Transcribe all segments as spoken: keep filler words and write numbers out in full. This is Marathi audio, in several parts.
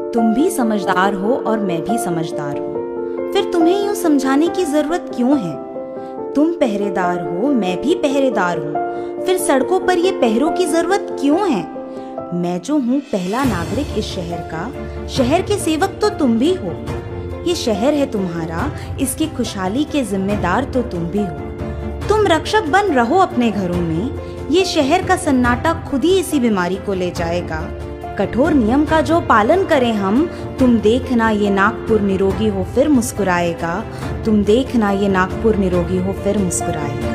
तुम भी समझदार हो और मैं भी समझदार हूँ, फिर तुम्हें यूं समझाने की जरूरत क्यों है? तुम पहरेदार हो, मैं भी पहरेदार हूँ, फिर सड़कों पर ये पहरों की जरूरत क्यों है? मैं जो हूँ पहला नागरिक इस शहर का, शहर के सेवक तो तुम भी हो। ये शहर है तुम्हारा, इसकी खुशहाली के जिम्मेदार तो तुम भी हो। तुम रक्षक बन रहो अपने घरों में, ये शहर का सन्नाटा खुद ही इसी बीमारी को ले जाएगा। कठोर नियम का जो पालन करें हम, तुम देखना ये नागपुर निरोगी हो फिर मुस्कुराएगा। तुम देखना ये नागपुर निरोगी हो फिर मुस्कुराएगा।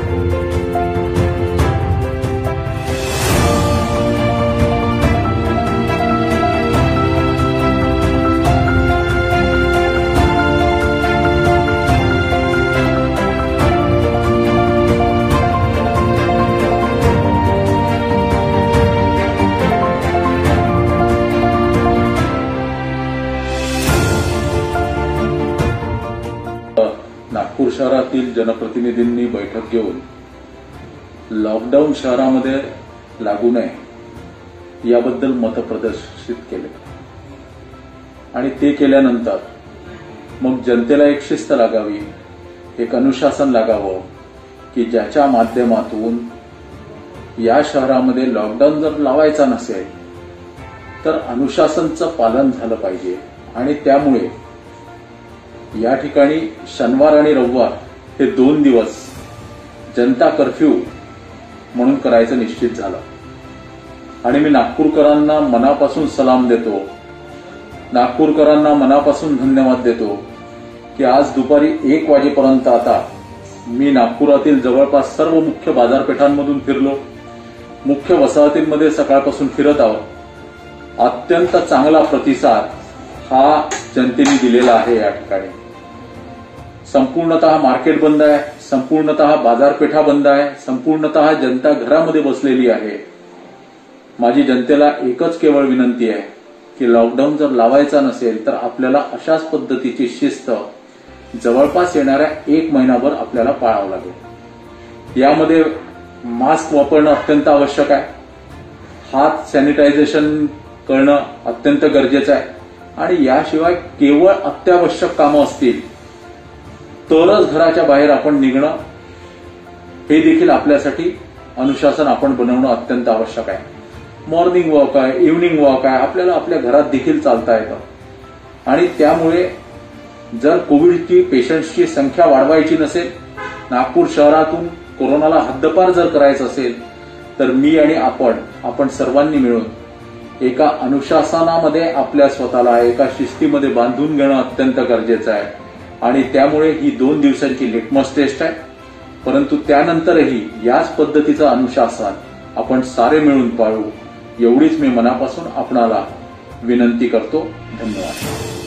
नागपूर शहरातील जनप्रतिनिधींनी बैठक घेऊन लॉकडाऊन शहरामध्ये लागू नये याबद्दल मत प्रदर्शित केले आणि ते केल्यानंतर मग जनतेला एक शिस्त लागावी, एक अनुशासन लागावं की ज्याच्या माध्यमातून या शहरामध्ये लॉकडाऊन जर लावायचा नसेल तर अनुशासनचं पालन झालं पाहिजे। आणि त्यामुळे या ठिकाणी शनिवार आणि रविवार हे दोन दिवस जनता कर्फ्यू म्हणून करायचं निश्चित झालं। आणि मी नागपूरकरांना मनापासून सलाम देतो, नागपूरकरांना मनापासून धन्यवाद देतो की आज दुपारी एक वाजेपर्यंत आता मी नागपुरातील जवळपास सर्व मुख्य बाजारपेठांमधून फिरलो, मुख्य वसाहतींमध्ये सकाळपासून फिरत आहोत। अत्यंत चांगला प्रतिसाद हा जनतेने दिलेला आहे। या ठिकाणी संपूर्णतः मार्केट बंद आहे, संपूर्णतः बाजारपेठा बंद आहे, संपूर्णतः जनता घरामध्ये बसलेली आहे। माझी जनतेला एकच केवळ विनंती आहे की लॉकडाऊन जर लावायचा नसेल तर आपल्याला अशाच पद्धतीची शिस्त जवळपास येणाऱ्या एक महिनाभर आपल्याला पाळावं लागेल। यामध्ये मास्क वापरणं अत्यंत आवश्यक आहे, हात सॅनिटायझेशन करणं अत्यंत गरजेचं आहे आणि याशिवाय केवळ अत्यावश्यक कामं असतील तरच घराच्या बाहेर आपण निघणं हे देखील आपल्यासाठी अनुशासन आपण बनवणं अत्यंत आवश्यक आहे। मॉर्निंग वॉक आहे, इव्हनिंग वॉक आहे, आपल्याला आपल्या घरात देखील चालता येतं। आणि त्यामुळे जर कोविडची पेशंट्सची संख्या वाढवायची नसेल, नागपूर शहरातून कोरोनाला हद्दपार जर करायचं असेल तर मी आणि आपण आपण सर्वांनी मिळून एका अनुशासनामध्ये आपल्या स्वतःला एका शिस्तीमध्ये बांधून घेणं अत्यंत गरजेचं आहे। आणि त्यामुळे ही दोन दिवसांची लिटमस टेस्ट आहे, परंतु त्यानंतरही याच पद्धतीचं अनुशासन आपण सारे मिळून पाळू एवढीच मी मनापासून आपणाला विनंती करतो। धन्यवाद।